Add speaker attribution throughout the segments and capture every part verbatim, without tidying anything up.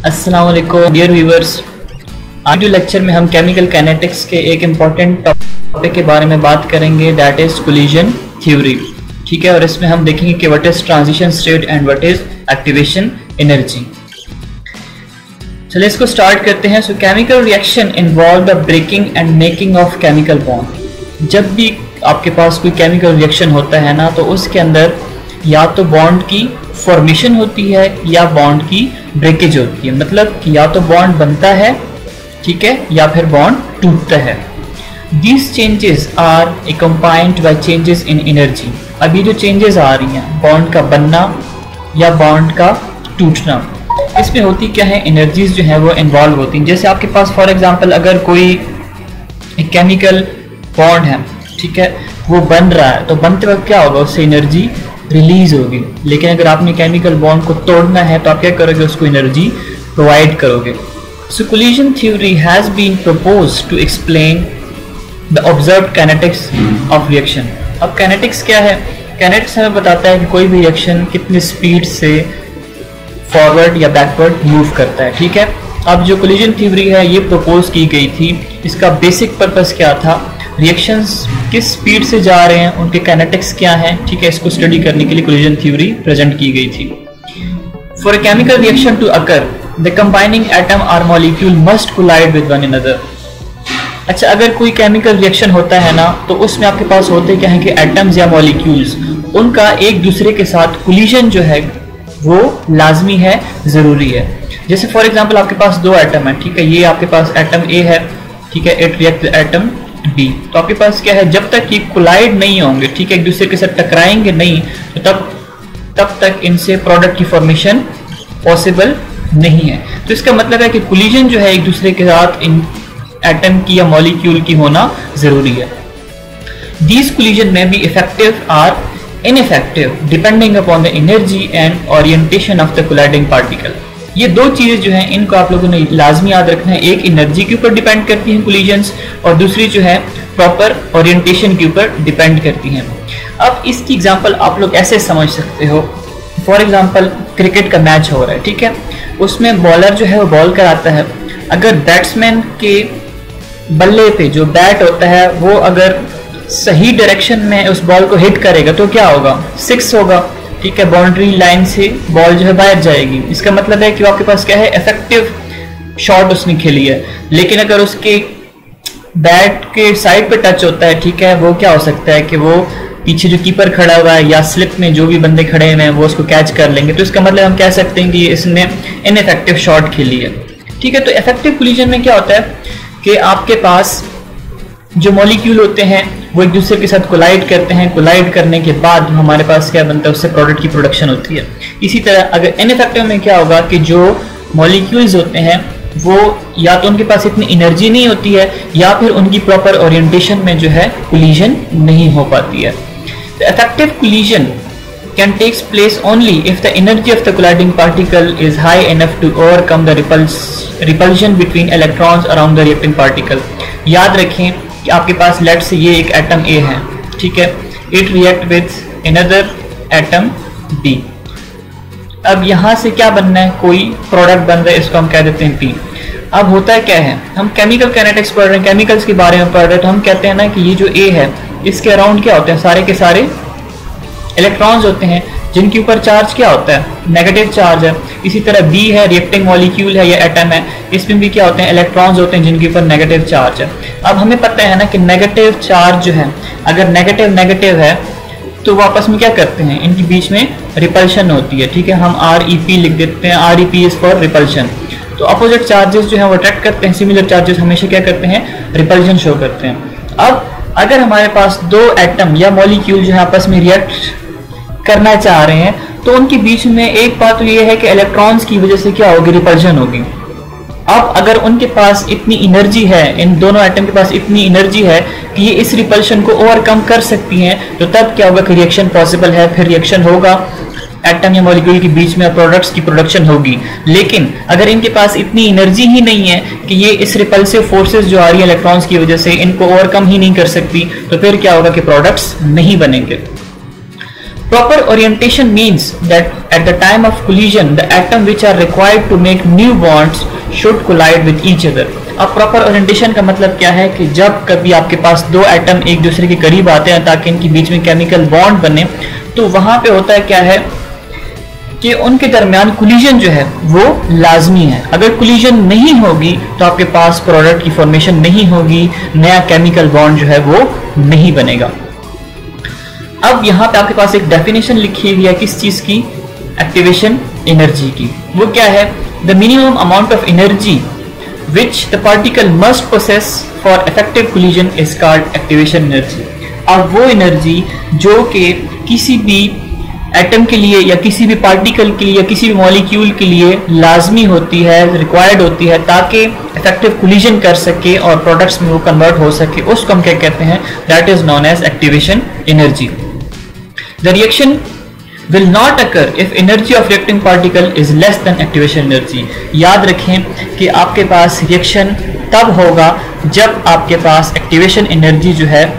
Speaker 1: अस्सलाम वालेकुम dear viewers. आज के लेक्चर में हम केमिकल काइनेटिक्स के एक इम्पॉर्टेंट टॉपिक के बारे में बात करेंगे, दैट इज कोलिजन थ्योरी। ठीक है, और इसमें हम देखेंगे कि what is transition state and what is activation energy. चलिए इसको स्टार्ट करते हैं। So chemical reaction involve the breaking and making of chemical bond. जब भी आपके पास कोई केमिकल रिएक्शन होता है ना, तो उसके अंदर या तो बॉन्ड की फॉर्मेशन होती है या बॉन्ड की ब्रेकेज होती है। मतलब कि या तो बॉन्ड बनता है, ठीक है, या फिर बॉन्ड टूटता है। These changes are accompanied by changes in energy। अब ये जो चेंजेस आ रही हैं, बॉन्ड का बनना या बॉन्ड का टूटना, इसमें होती क्या है, एनर्जीज जो है वो इन्वॉल्व होती हैं। जैसे आपके पास फॉर एग्जांपल अगर कोई एक केमिकल बॉन्ड है, ठीक है, वो बन रहा है, तो बनते वक्त क्या होगा, उससे एनर्जी रिलीज होगी। लेकिन अगर आपने केमिकल बॉन्ड को तोड़ना है तो आप क्या करोगे, उसको एनर्जी प्रोवाइड करोगे। So collision theory has been proposed to explain the observed kinetics of reaction. अब काइनेटिक्स क्या है? काइनेटिक्स हमें बताता है कि कोई भी रिएक्शन कितनी स्पीड से फॉरवर्ड या बैकवर्ड मूव करता है। ठीक है, अब जो कोलिजन थ्योरी है ये प्रपोज की गई थी, इसका बेसिक पर्पस क्या था, रिएक्शंस किस स्पीड से जा रहे हैं, उनके काइनेटिक्स क्या हैं, ठीक है, इसको स्टडी करने के लिए कोलिजन थ्योरी प्रेजेंट की गई थी। For a chemical reaction to occur the combining atom और molecule must collide with one another. अच्छा, अगर कोई केमिकल रिएक्शन होता है ना, तो उसमें आपके पास होते क्या है कि एटम्स या मॉलिक्यूल्स, उनका एक दूसरे के साथ कोलिजन जो है वो लाजमी है, जरूरी है। जैसे फॉर एग्जांपल आपके पास दो एटम है, ठीक है, ये आपके पास एटम ए है, ठीक है, it react with atom B. तो आपके पास क्या है, जब तक ये कोलाइड नहीं होंगे, ठीक है, एक दूसरे के साथ टकराएंगे नहीं, तो तब तब तक इनसे प्रोडक्ट की फॉर्मेशन पॉसिबल नहीं है। तो इसका मतलब है कि कोलिजन जो है एक दूसरे के साथ इन एटम की या मॉलिक्यूल की होना जरूरी है। दीज कोलिजन में बी इफेक्टिव और ineffective depending upon the energy and orientation of the colliding particle. ये दो चीजें जो हैं इनको आप लोगों ने लाजमी याद रखना है। एक एनर्जी के ऊपर डिपेंड करती हैं कोलिजन्स, और दूसरी जो है प्रॉपर ओरिएंटेशन के ऊपर डिपेंड करती हैं। अब इसकी एग्जांपल आप लोग ऐसे समझ सकते हो, फॉर एग्जांपल क्रिकेट का मैच हो रहा है, ठीक है, उसमें बॉलर जो है वो बॉल कराता है। अगर बैट्समैन के बल्ले पे जो बैट होता है वो अगर सही डायरेक्शन में उस बॉल को हिट करेगा तो क्या होगा, सिक्स होगा, ठीक है, बाउंड्री लाइन से बॉल जो है बाहर जाएगी। इसका मतलब है कि आपके पास क्या है, इफेक्टिव शॉट उसने खेली है। लेकिन अगर उसके बैट के साइड पे टच होता है, ठीक है, वो क्या हो सकता है कि वो पीछे जो कीपर खड़ा हुआ है या स्लिप में जो भी बंदे खड़े हुए हैं वो उसको कैच कर लेंगे। तो इसका मतलब हम कह सकते हैं कि इसने इनइफेक्टिव शॉट खेली है। ठीक है, तो इफेक्टिव कोलिजन में क्या होता है कि आपके पास जो मॉलिक्यूल होते हैं वो एक दूसरे के साथ कोलाइड करते हैं। कोलाइड करने के बाद हमारे पास क्या बनता है, उससे प्रोडक्ट की प्रोडक्शन होती है। इसी तरह अगर इनइफेक्टिव में क्या होगा कि जो मॉलिक्यूल्स होते हैं वो या तो उनके पास इतनी एनर्जी नहीं होती है या फिर उनकी प्रॉपर ओरिएंटेशन में जो है कोलिजन नहीं हो पाती है। The effective collision can takes place only if the energy of the colliding particle is high enough to overcome the repulse, repulsion between electrons around the reacting particle। याद रखें कि आपके पास लेट से ये एक एटम A है, ठीक है, it react with another atom B। अब यहाँ से क्या बनना है, कोई प्रोडक्ट बन रहा है, इसको हम कह देते हैं P। अब होता है क्या है, हम केमिकल काइनेटिक्स पढ़ रहे हैं, केमिकल्स के बारे में पढ़ रहे हैं, तो हम कहते हैं ना कि ये जो A है इसके अराउंड क्या होते हैं, सारे के सारे इलेक्ट्रॉन्स होते हैं जिनके ऊपर चार्ज क्या होता है, नेगेटिव चार्ज है। इसी तरह बी है, रिएक्टिंग मॉलिक्यूल है या एटम है, इसमें भी क्या होते हैं, इलेक्ट्रॉन्स होते हैं जिनके ऊपर नेगेटिव चार्ज है। अब हमें पता है ना कि नेगेटिव चार्ज जो है, अगर नेगेटिव नेगेटिव है तो वो आपस में क्या करते हैं, इनके बीच में रिपल्शन होती है। ठीक है, हम आर ई पी लिख देते हैं, R E P is for repulsion. तो अपोजिट चार्जेस जो है वो अट्रैक्ट करते हैं, सिमिलर चार्जेस हमेशा क्या करते हैं, रिपल्शन शो करते हैं। अब अगर हमारे पास दो एटम या मॉलिक्यूल जो है आपस में रिएक्ट करना चाह रहे हैं, तो उनके बीच में एक बात तो ये है कि इलेक्ट्रॉन्स की वजह से क्या होगी, रिपल्शन होगी। अब अगर उनके पास इतनी एनर्जी है, इन दोनों एटम के पास इतनी एनर्जी है कि ये इस रिपल्शन को ओवरकम कर सकती हैं, तो तब क्या होगा कि रिएक्शन पॉसिबल है, फिर रिएक्शन होगा, एटम या मॉलिक्यूल के बीच में प्रोडक्ट्स की प्रोडक्शन होगी। लेकिन अगर इनके पास इतनी एनर्जी ही नहीं है कि ये इस रिपल्सिव फोर्सेस जो आ रही है इलेक्ट्रॉन्स की वजह से इनको ओवरकम ही नहीं कर सकती, तो फिर क्या होगा कि प्रोडक्ट्स नहीं बनेंगे। Proper orientation means that at the time of collision, the atoms which are required to make new bonds should collide with each other. अब proper orientation का मतलब क्या है कि जब कभी आपके पास दो एटम एक दूसरे के करीब आते हैं ताकि इनके बीच में केमिकल बॉन्ड बने, तो वहां पे होता है क्या है कि उनके दरमियान कोलिजन जो है वो लाजमी है। अगर कोलिजन नहीं होगी तो आपके पास प्रोडक्ट की फॉर्मेशन नहीं होगी, नया केमिकल बॉन्ड जो है वो नहीं बनेगा। अब यहाँ पे आपके पास एक डेफिनेशन लिखी हुई है किस चीज की, एक्टिवेशन एनर्जी की। वो क्या है, the minimum amount of energy which the particle must possess for effective collision is called activation energy. अब वो एनर्जी जो कि किसी भी एटम के लिए या किसी भी पार्टिकल के लिए या किसी भी मॉलिक्यूल के लिए लाजमी होती है, रिक्वायर्ड होती है ताकि इफेक्टिव कोलिजन कर सके और प्रोडक्ट्स में वो कन्वर्ट हो सके, उसको हम क्या कहते हैं, that is known as activation energy. The reaction will not occur if energy of reacting particle is less than activation energy। याद रखें कि आपके पास रिएक्शन तब होगा जब आपके पास एक्टिवेशन एनर्जी जो है,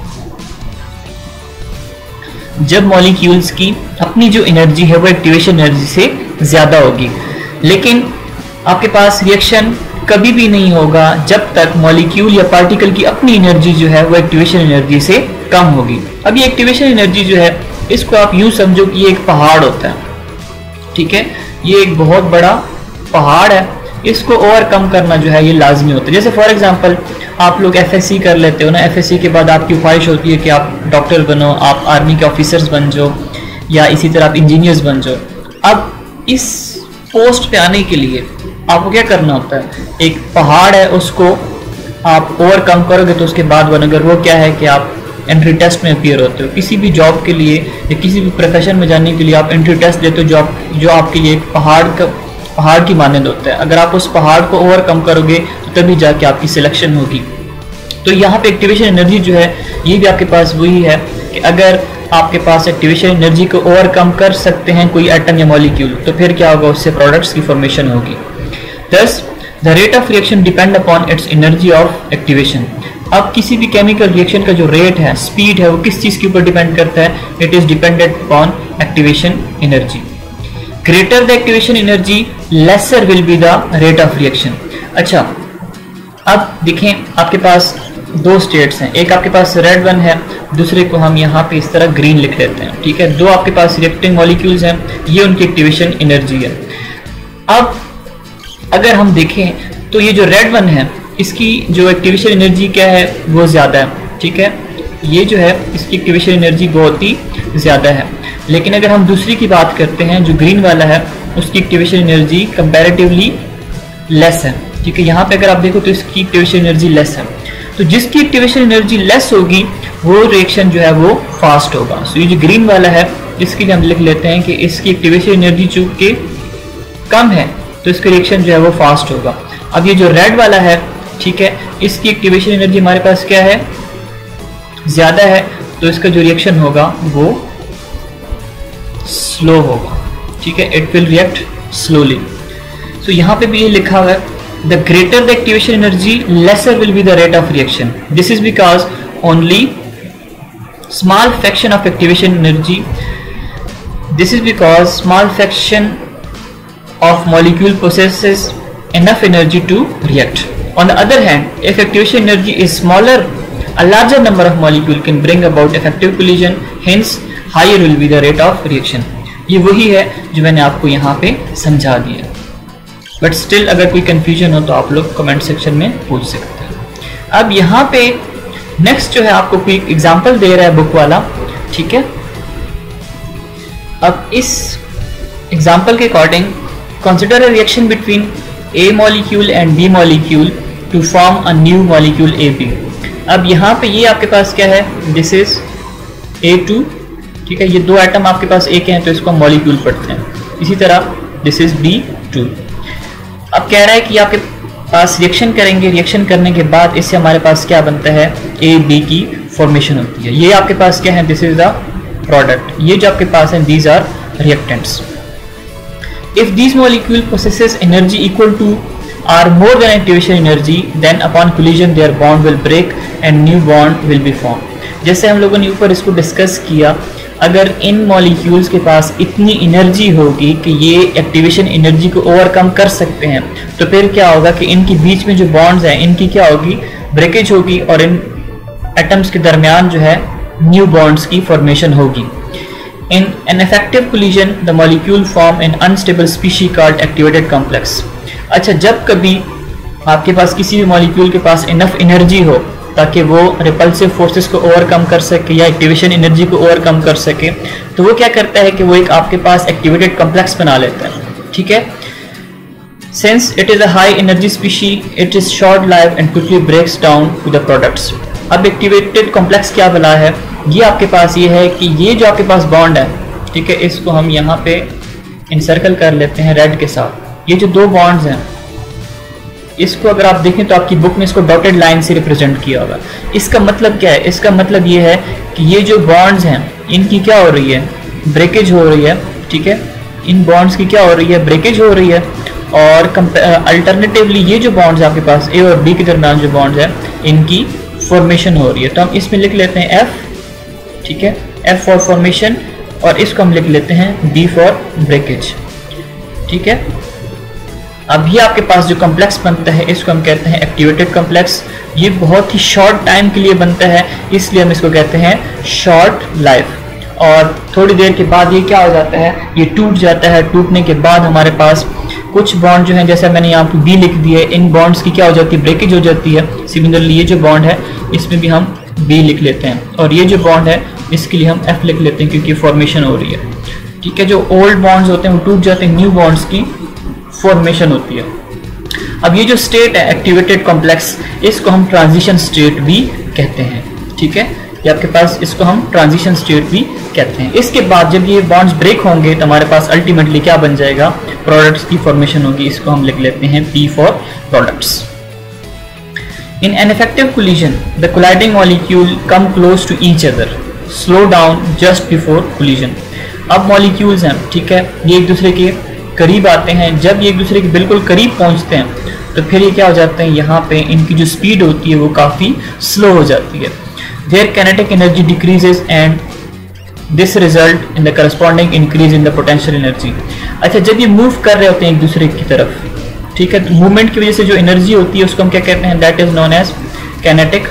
Speaker 1: जब मॉलिक्यूल्स की अपनी जो एनर्जी है वो एक्टिवेशन एनर्जी से ज्यादा होगी। लेकिन आपके पास रिएक्शन कभी भी नहीं होगा जब तक मॉलिक्यूल या पार्टिकल की अपनी एनर्जी जो है वो एक्टिवेशन एनर्जी से कम होगी। अब ये एक्टिवेशन एनर्जी जो है इसको आप यूं समझो कि ये एक पहाड़ होता है, ठीक है, ये एक बहुत बड़ा पहाड़ है, इसको ओवरकम करना जो है ये लाजमी होता है। जैसे फॉर एग्जांपल आप लोग एफएससी कर लेते हो ना, एफएससी के बाद आपकी ख्वाहिश होती है कि आप डॉक्टर बनो, आप आर्मी के ऑफिसर्स बन जाओ या इसी तरह आप इंजीनियर्स बन जाओ। अब इस पोस्ट पे आने के लिए आपको क्या करना होता है, एक पहाड़ है उसको आप ओवरकम करोगे तो उसके बाद बनोगे। वो क्या है कि आप एंट्री टेस्ट में अपीयर होते हो, किसी भी जॉब के लिए या किसी भी प्रोफेशन में जाने के लिए आप एंट्री टेस्ट देते हो, जो आप जो आपके लिए एक पहाड़ का पहाड़ की मानंद होता है। अगर आप उस पहाड़ को ओवरकम करोगे तो तभी जाके आपकी सिलेक्शन होगी। तो यहाँ पे एक्टिवेशन एनर्जी जो है ये भी आपके पास वही है कि अगर आपके पास एक्टिवेशन एनर्जी को ओवरकम कर सकते हैं कोई एटम या मॉलिक्यूल, तो फिर क्या होगा, उससे प्रोडक्ट्स की फॉर्मेशन होगी। Thus the rate of reaction depend upon its energy of activation. अब किसी भी केमिकल रिएक्शन का जो रेट है, स्पीड है, वो किस चीज के ऊपर डिपेंड करता है, it is dependent upon activation energy. Greater the activation energy lesser will be the rate of reaction. अच्छा, अब देखें आपके पास दो स्टेट्स हैं, एक आपके पास रेड वन है, दूसरे को हम यहाँ पे इस तरह ग्रीन लिख लेते हैं, ठीक है। दो आपके पास रिएक्टिंग मॉलिक्यूल्स हैं, ये उनकी एक्टिवेशन एनर्जी है। अब अगर हम देखें तो ये जो रेड वन है इसकी जो एक्टिवेशन एनर्जी क्या है वो ज़्यादा है, ठीक है, ये जो है इसकी एक्टिवेशन एनर्जी बहुत ही ज़्यादा है। लेकिन अगर हम दूसरी की बात करते हैं जो ग्रीन वाला है, उसकी एक्टिवेशन एनर्जी कंपैरेटिवली लेस है, ठीक है। यहाँ पे अगर आप देखो तो इसकी एक्टिवेशन एनर्जी लेस है, तो जिसकी एक्टिवेशन एनर्जी लेस होगी वो रिएक्शन जो है वो फास्ट होगा। सो ये जो ग्रीन वाला है इसके लिए हम लिख लेते हैं कि इसकी एक्टिवेशन एनर्जी चूंकि कम है तो इसका रिएक्शन जो है वो फास्ट होगा। अब ये जो रेड वाला है, ठीक है, इसकी एक्टिवेशन एनर्जी हमारे पास क्या है, ज्यादा है, तो इसका जो रिएक्शन होगा वो स्लो होगा, ठीक है, it will react slowly. So यहाँ पे भी ये लिखा हुआ है, the greater the activation energy lesser will be the rate of reaction. This is because only small fraction of activation energy this is because small fraction of molecule possesses enough energy to react. On the other hand, if activation energy is smaller, a larger number of molecule can bring about effective collision, hence higher will be the rate of reaction. ये वही है जो मैंने आपको यहाँ पे समझा दिया, बट स्टिल अगर कोई कंफ्यूजन हो तो आप लोग कमेंट सेक्शन में पूछ सकते हैं। अब यहाँ पे नेक्स्ट जो है आपको कोई एग्जाम्पल दे रहा है बुक वाला, ठीक है। अब इस एग्जाम्पल के according consider a reaction between A molecule and B molecule to form a new molecule A B। अब यहाँ पे ये आपके पास क्या है, this is A टू, ठीक है, ये दो एटम आपके पास एक हैं तो इसको हम मॉलिक्यूल पढ़ते हैं। इसी तरह this is B टू। अब कह रहा है कि आपके पास रिएक्शन करेंगे, रिएक्शन करने के बाद इससे हमारे पास क्या बनता है, A B की फॉर्मेशन होती है। ये आपके पास क्या है, this is the product। ये जो आपके पास है, these are reactants। If these molecule possesses energy equal to or more than activation energy, then upon collision their bond will break and new bond will be formed। जैसे हम लोगों ने ऊपर इसको डिस्कस किया अगर इन मॉलिक्यूल्स के पास इतनी एनर्जी होगी कि ये एक्टिवेशन एनर्जी को ओवरकम कर सकते हैं, तो फिर क्या होगा कि इनके बीच में जो बॉन्ड्स हैं इनकी क्या होगी, ब्रेकेज होगी, और इन एटम्स के दरमियान जो है न्यू बॉन्ड्स की फॉर्मेशन होगी। In an effective collision, the molecule form an unstable species called activated complex. अच्छा, जब कभी आपके पास किसी भी मॉलिक्यूल के पास इनफ एनर्जी हो ताकि वो रिपल्सिव फोर्सेस को ओवरकम कर सके या एक्टिवेशन एनर्जी को ओवरकम कर सके, तो वो क्या करता है कि वो एक आपके पास एक्टिवेटेड कॉम्प्लेक्स बना लेता है। ठीक है, since it is a high energy species, it is short life and quickly breaks down to the products. अब एक्टिवेटेड कॉम्प्लेक्स क्या बना है, ये आपके पास ये है कि ये जो आपके पास बॉन्ड है, ठीक है, इसको हम यहाँ पे इंसर्कल कर लेते हैं रेड के साथ। ये जो दो बॉन्ड्स हैं, इसको अगर आप देखें तो आपकी बुक में इसको डॉटेड लाइन से रिप्रेजेंट किया होगा। इसका मतलब क्या है, इसका मतलब ये है कि ये जो बॉन्ड्स हैं इनकी क्या हो रही है, ब्रेकेज हो रही है। ठीक है, इन बॉन्ड्स की क्या हो रही है, ब्रेकेज हो रही है। और अल्टरनेटिवली ये जो बॉन्ड्स आपके पास ए और बी के दरमियान जो बॉन्ड्स है इनकी फॉर्मेशन हो रही है। तो हम इसमें लिख लेते हैं एफ, ठीक है, एफ फॉर फॉर्मेशन, और इसको हम लिख लेते हैं बी फॉर ब्रेकेज। ठीक है, अब ये आपके पास जो कॉम्प्लेक्स बनता है इसको हम कहते हैं एक्टिवेटेड कॉम्प्लेक्स। ये बहुत ही शॉर्ट टाइम के लिए बनता है, इसलिए हम इसको कहते हैं शॉर्ट लाइफ। और थोड़ी देर के बाद ये क्या हो जाता है, ये टूट जाता है। टूटने के बाद हमारे पास कुछ बॉन्ड जो हैं, जैसे मैंने यहाँ पे बी लिख दिया है, इन बॉन्ड्स की क्या हो जाती है, ब्रेकेज हो जाती है। सिमिलरली ये जो बॉन्ड है इसमें भी हम बी लिख लेते हैं, और ये जो बॉन्ड है इसके लिए हम एफ लिख लेते हैं क्योंकि फॉर्मेशन हो रही है। ठीक है, जो ओल्ड बॉन्ड्स होते हैं वो टूट जाते हैं, न्यू बॉन्ड्स की फॉर्मेशन होती है। अब ये जो स्टेट है एक्टिवेटेड कॉम्प्लेक्स, इसको हम ट्रांजिशन स्टेट भी कहते हैं। ठीक है, ये आपके पास इसको हम ट्रांजिशन स्टेट भी कहते हैं। इसके बाद जब ये बॉन्ड्स ब्रेक होंगे तो हमारे पास अल्टीमेटली क्या बन जाएगा, प्रोडक्ट्स की फॉर्मेशन होगी। इसको हम लिख लेते हैं P for products. In an effective collision, the colliding molecule come close to each other, slow down just before collision. अब मॉलिक्यूल्स हैं, ठीक है, ये एक दूसरे के करीब आते हैं। जब ये एक दूसरे के बिल्कुल करीब पहुंचते हैं तो फिर ये क्या हो जाते हैं, यहाँ पे इनकी जो स्पीड होती है वो काफ़ी स्लो हो जाती है। Their kinetic energy decreases and this result in the corresponding increase in the potential energy. अच्छा, जब ये मूव कर रहे होते हैं एक दूसरे की तरफ, ठीक है, तो मूवमेंट की वजह से जो एनर्जी होती है उसको हम क्या कहते हैं, that is known as kinetic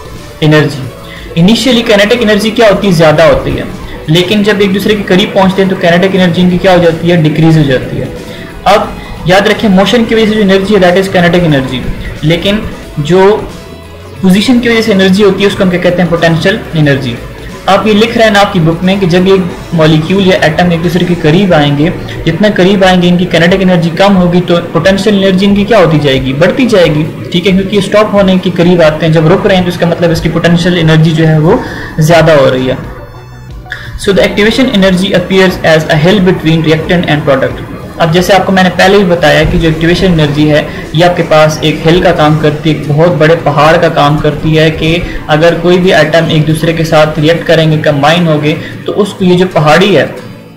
Speaker 1: energy. Initially kinetic energy क्या होती है, ज़्यादा होती है, लेकिन जब एक दूसरे के करीब पहुंचते हैं तो काइनेटिक एनर्जी इनकी क्या हो जाती है, डिक्रीज हो जाती है। अब याद रखें, मोशन की वजह से जो एनर्जी है दैट इज काइनेटिक एनर्जी, लेकिन जो पोजीशन की वजह से एनर्जी होती है उसको हम क्या कहते हैं, पोटेंशियल एनर्जी। आप ये लिख रहे हैं ना आपकी बुक में कि जब ये मॉलिक्यूल या एटम एक दूसरे के करीब आएंगे, जितना करीब आएंगे इनकी काइनेटिक एनर्जी कम होगी तो पोटेंशियल एनर्जी इनकी क्या होती जाएगी, बढ़ती जाएगी। ठीक है, क्योंकि स्टॉप होने के करीब आते हैं, जब रुक रहे हैं तो इसका मतलब इसकी पोटेंशियल एनर्जी जो है वो ज़्यादा हो रही है। So the activation energy appears as a hill between reactant and product. अब जैसे आपको मैंने पहले ही बताया कि जो एक्टिवेशन एनर्जी है ये आपके पास एक हिल का काम करती है, एक बहुत बड़े पहाड़ का काम करती है कि अगर कोई भी आइटम एक दूसरे के साथ रिएक्ट करेंगे, कंबाइन होंगे, तो उसको ये जो पहाड़ी है,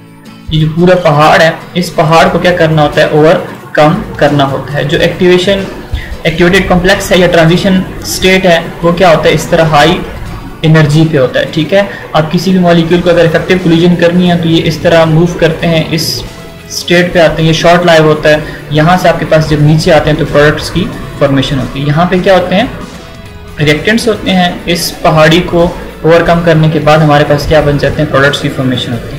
Speaker 1: ये जो पूरा पहाड़ है, इस पहाड़ को क्या करना होता है, ओवरकम करना होता है। जो एक्टिवेशन एक्टिवेटेड कॉम्प्लेक्स है या ट्रांजिशन स्टेट है वो क्या होता है, इस तरह हाई एनर्जी पे होता है। ठीक है, आप किसी भी मॉलिक्यूल को अगर इफेक्टिव कोलिजन करनी है तो ये इस तरह मूव करते हैं, इस स्टेट पे आते हैं, ये शॉर्ट लाइव होता है। यहाँ से आपके पास जब नीचे आते हैं तो प्रोडक्ट्स की फॉर्मेशन होती है। यहाँ पे क्या होते हैं, रिएक्टेंट्स होते हैं। इस पहाड़ी को ओवरकम करने के बाद हमारे पास क्या बन जाते हैं, प्रोडक्ट्स की फॉर्मेशन होती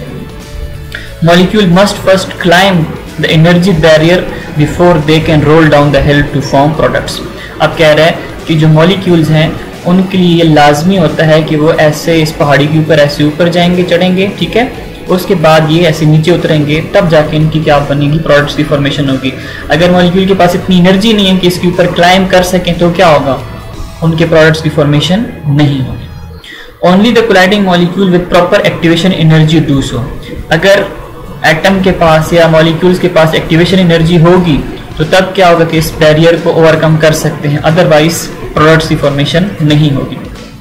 Speaker 1: है। Molecule must first climb the energy barrier before they can roll down the hill to form products. अब कह रहे हैं कि जो मॉलिक्यूल्स हैं उनके लिए ये लाजमी होता है कि वो ऐसे इस पहाड़ी के ऊपर ऐसे ऊपर जाएंगे, चढ़ेंगे, ठीक है, उसके बाद ये ऐसे नीचे उतरेंगे, तब जाके इनकी क्या बनेगी, प्रोडक्ट्स की फॉर्मेशन होगी। अगर मॉलिक्यूल के पास इतनी एनर्जी नहीं है कि इसके ऊपर क्लाइम कर सकें तो क्या होगा, उनके प्रोडक्ट्स की फॉर्मेशन नहीं होगी। Only the colliding molecule with proper activation energy do so. अगर एटम के पास या मॉलिक्यूल्स के पास एक्टिवेशन एनर्जी होगी तो तब क्या होगा कि इस बैरियर को ओवरकम कर सकते हैं, अदरवाइज प्रोडक्ट्स की फॉर्मेशन नहीं होगी।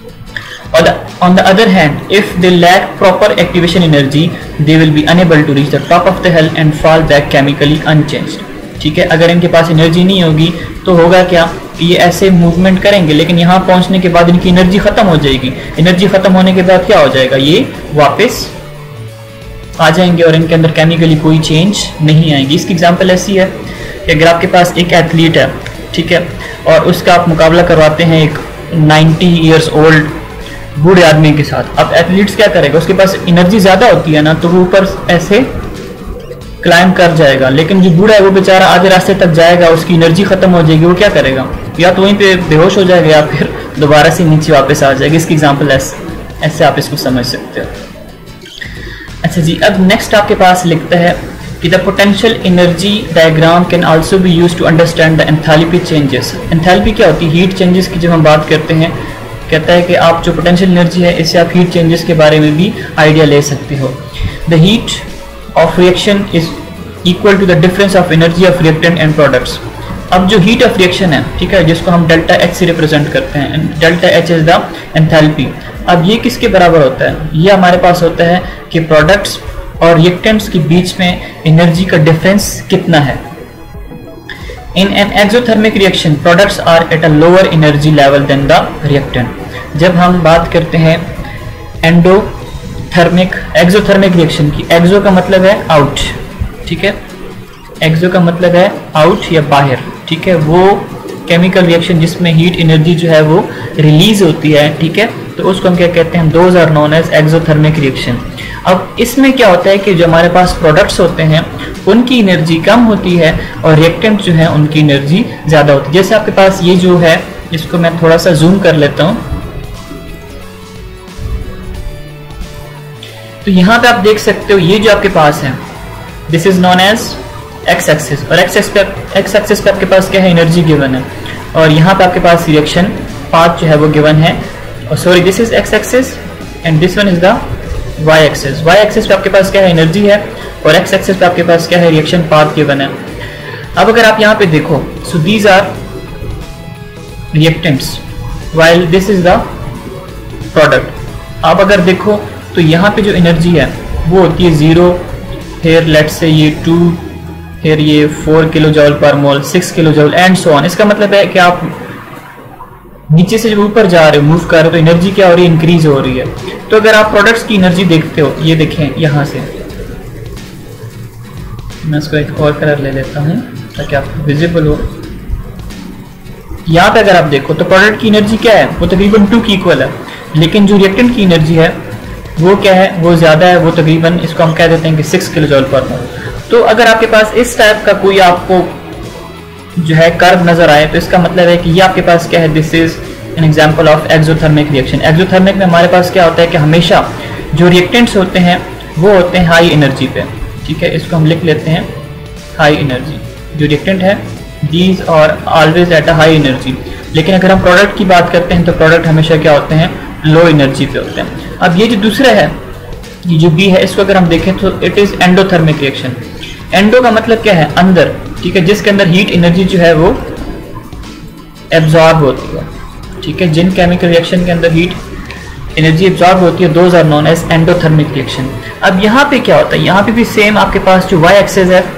Speaker 1: और on the other hand, if they lack proper activation energy, they will be unable to reach the top of the hill and fall back chemically unchanged. ठीक है, अगर इनके पास एनर्जी नहीं होगी तो होगा क्या कि ये ऐसे मूवमेंट करेंगे, लेकिन यहाँ पहुँचने के बाद इनकी एनर्जी खत्म हो जाएगी। एनर्जी खत्म होने के बाद क्या हो जाएगा, ये वापस आ जाएंगे और इनके अंदर केमिकली कोई चेंज नहीं आएगी। इसकी एग्जांपल ऐसी है कि अगर आपके पास एक एथलीट है, ठीक है, और उसका आप मुकाबला करवाते हैं एक नाइन्टी ईयर्स ओल्ड बूढ़े आदमी के साथ। अब एथलीट्स क्या करेगा, उसके पास एनर्जी ज़्यादा होती है ना, तो वो ऊपर ऐसे क्लाइंब कर जाएगा, लेकिन जो बूढ़ा है वो बेचारा आधे रास्ते तक जाएगा, उसकी एनर्जी खत्म हो जाएगी, वो क्या करेगा, या तो वहीं पे बेहोश हो जाएगा या फिर दोबारा से नीचे वापस आ जाएगा। इसकी एग्जांपल ऐसे ऐसे आप इसको समझ सकते हो। अच्छा जी, अब नेक्स्ट आपके पास लिखता है कि the potential energy diagram can also be used to understand the enthalpy changes. Enthalpy क्या होती है, हीट चेंजेस की जब हम बात करते हैं, कहता है कि आप जो पोटेंशियल एनर्जी है इससे आप हीट चेंजेस के बारे में भी आइडिया ले सकते हो। The heat of reaction is equal to the difference of energy of reactant and products. अब जो हीट ऑफ रिएक्शन है, ठीक है, जिसको हम डेल्टा एच से रिप्रेजेंट करते हैं, delta H is the enthalpy. अब ये किसके बराबर होता है, ये हमारे पास होता है कि प्रोडक्ट्स और रिएक्टेंट्स के बीच में एनर्जी का डिफरेंस कितना है। In an exothermic reaction products are at a lower energy level than the reactant. जब हम बात करते हैं एंडोथर्मिक एक्सोथर्मिक रिएक्शन की, एक्सो का मतलब है आउट, ठीक है, एक्सो का मतलब है आउट या बाहर, ठीक है, वो केमिकल रिएक्शन जिसमें हीट एनर्जी जो है वो रिलीज होती है, ठीक है, तो उसको हम क्या कहते हैं, those are known as exothermic reaction. अब इसमें क्या होता है कि जो हमारे पास प्रोडक्ट्स होते हैं उनकी एनर्जी कम होती है और रिएक्टेंट जो है उनकी एनर्जी ज़्यादा होती है। जैसे आपके पास ये जो है, इसको मैं थोड़ा सा जूम कर लेता हूँ, तो यहाँ पे आप देख सकते हो ये जो आपके पास है, this is known as X axis, और एक्स एक्सिस पे एक्स एक्सिस पे आपके पास क्या है, एनर्जी गिवन है, और यहाँ पे आपके पास रिएक्शन पाथ जो है वो गिवन है, और sorry this is X axis and this one is the Y axis. Y axis पे आपके पास क्या है, एनर्जी है, और एक्स एक्सिस पे आपके पास क्या है, रिएक्शन पाथ गिवन है। अब अगर आप यहाँ पे देखो, so these are reactants while this is the product. आप अगर देखो तो यहाँ पे जो एनर्जी है वो होती है जीरो, फिर लेट्स से ये टू, फिर ये four kilo joule per mole, six kilo joule and so on. इसका मतलब है कि आप नीचे से जब ऊपर जा रहे हो, मूव कर रहे हो, तो एनर्जी क्या हो रही है, इंक्रीज हो रही है। तो अगर आप प्रोडक्ट्स की एनर्जी देखते हो, ये देखें यहाँ से, मैं इसको एक और कलर ले लेता हूँ ताकि आपको विजिबल हो। यहाँ पे अगर आप देखो तो प्रोडक्ट की एनर्जी क्या है, वो तकरीबन टू की इक्वल है, लेकिन जो रिएक्टेंट की एनर्जी है वो क्या है, वो ज्यादा है, वो तकरीबन इसको हम कह देते हैं कि सिक्स किलो जॉल पर मोल। तो अगर आपके पास इस टाइप का कोई आपको जो है कर्व नजर आए, तो इसका मतलब है कि ये आपके पास क्या है, this is an example of exothermic reaction. Exothermic में हमारे पास क्या होता है कि हमेशा जो रिएक्टेंट्स होते हैं वो होते हैं हाई एनर्जी पे, ठीक है, इसको हम लिख लेते हैं हाई एनर्जी। जो रिएक्टेंट है these are always at a high energy, लेकिन अगर हम प्रोडक्ट की बात करते हैं तो प्रोडक्ट हमेशा क्या होते हैं, लो एनर्जी पे होते हैं। अब ये जो दूसरा है, ये जो बी है, इसको अगर हम देखें तो it is endothermic reaction. Endo का मतलब क्या है, अंदर, ठीक है, जिसके अंदर हीट एनर्जी जो है वो एब्जॉर्ब होती है, ठीक है, जिन केमिकल रिएक्शन के अंदर हीट एनर्जी एब्जॉर्ब होती है, those are known as endothermic reaction. अब यहाँ पे क्या होता है, यहाँ पे भी सेम आपके पास जो वाई एक्सिस है,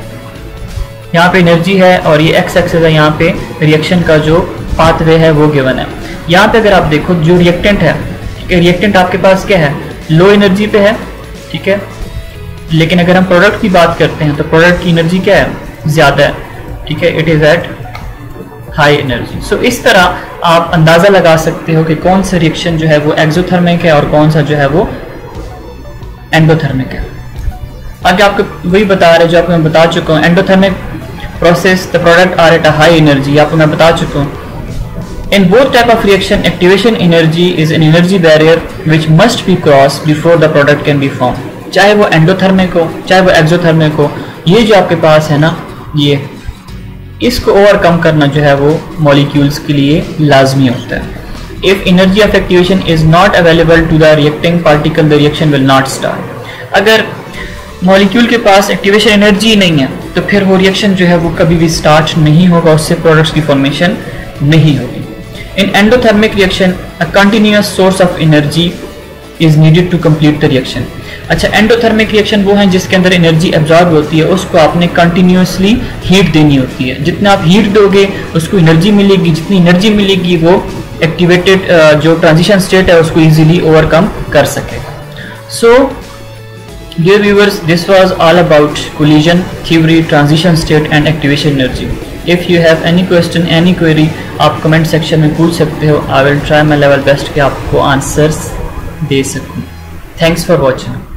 Speaker 1: यहाँ पे एनर्जी है, और ये एक्स एक्सिस है, यहाँ पे रिएक्शन का जो पाथवे है वो गिवन है। यहाँ पे अगर आप देखो जो रिएक्टेंट है, ठीक है, रिएक्टेंट आपके पास क्या है, लो एनर्जी पे है, ठीक है, लेकिन अगर हम प्रोडक्ट की बात करते हैं तो प्रोडक्ट की एनर्जी क्या है, ज्यादा है, ठीक है, it is at high energy. So इस तरह आप अंदाजा लगा सकते हो कि कौन सा रिएक्शन जो है वो एक्सोथर्मिक है और कौन सा जो है वो एंडोथर्मिक है। आगे आपको वही बता रहे जो आपको मैं बता चुका हूँ, endothermic process the product are at a high energy, आपको मैं बता चुका हूँ। In both type of reaction, activation energy is an energy barrier which must be crossed before the product can be formed. चाहे वो एंडोथर्मिक हो, चाहे वो एक्सोथर्मिक हो, ये जो आपके पास है ना, ये इसको ओवरकम करना जो है वो मॉलिक्यूल्स के लिए लाजमी होता है। If energy of activation is not available to the reacting particle, the reaction will not start. अगर मॉलिक्यूल के पास एक्टिवेशन एनर्जी नहीं है तो फिर वो रिएक्शन जो है वो कभी भी स्टार्ट नहीं होगा, उससे प्रोडक्ट्स की फॉर्मेशन नहीं होगी। In endothermic reaction, a continuous source of energy is needed to complete the reaction. अच्छा, एंडोथर्मिक रिएक्शन वो है जिसके अंदर एनर्जी एब्जॉर्ब होती है, उसको आपने कंटिन्यूसली हीट देनी होती है। जितना आप हीट दोगे उसको एनर्जी मिलेगी, जितनी एनर्जी मिलेगी वो एक्टिवेटेड जो ट्रांजिशन स्टेट है उसको इजीली ओवरकम कर सकेगा। सो Dear viewers, this was all about collision theory, transition state and activation energy. If you have any question, any query, आप comment section में पूछ सकते हो. I will try my level best कि आपको answers दे सकूं. Thanks for watching.